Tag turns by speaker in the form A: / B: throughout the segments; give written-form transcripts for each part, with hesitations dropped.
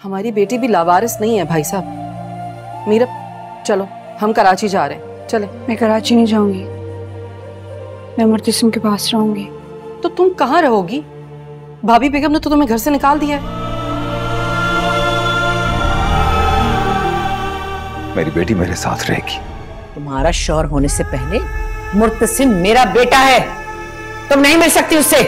A: हमारी बेटी भी लावारिस नहीं है भाई साहब। मीरा चलो हम कराची जा रहे हैं, चले।
B: मैं कराची नहीं जाऊंगी, मैं मुर्तसिम के पास रहूंगी।
A: तो तुम कहाँ रहोगी? भाभी बेगम ने तो तुम्हें घर से निकाल दिया है।
C: मेरी बेटी मेरे साथ रहेगी।
D: तुम्हारा शौहर होने से पहले मुर्तसिम मेरा बेटा है, तुम नहीं मिल सकती उससे।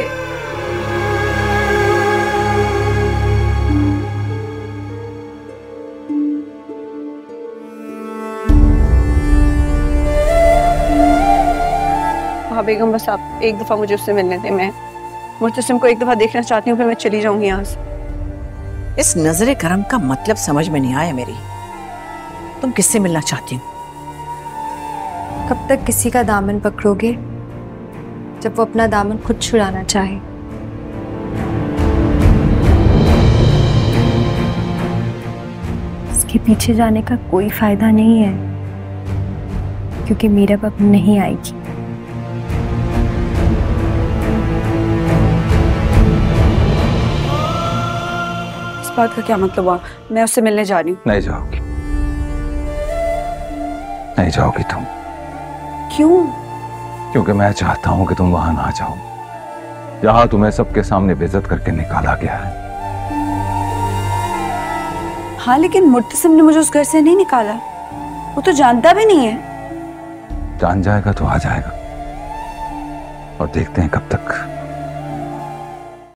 B: हाँ बेगम, बस आप एक दफा मुझे उससे मिलने दें। मैं मुर्तसिम को एक दफा देखना चाहती हूँ, फिर मैं चली जाऊंगी यहाँ से।
D: इस नजरे करम का मतलब समझ में नहीं आया मेरी। तुम किससे मिलना चाहती हो?
E: कब तक किसी का दामन पकड़ोगे जब वो अपना दामन खुद छुड़ाना चाहे? इसके पीछे जाने का कोई फायदा नहीं है, क्योंकि मीरा अब नहीं आएगी।
B: इस बात का क्या मतलब हुआ? मैं उससे मिलने जा रही हूँ।
C: नहीं जाओगी, नहीं जाओगी तुम।
B: क्यों?
C: क्योंकि मैं चाहता हूं कि तुम वहां ना जाओ जहां तुम्हें सबके सामने बेइज्जत करके निकाला गया है।
B: हाँ, लेकिन मुर्तसिम ने मुझे उस घर से नहीं निकाला, वो तो जानता भी नहीं है।
C: जान जाएगा तो आ जाएगा, और देखते हैं कब तक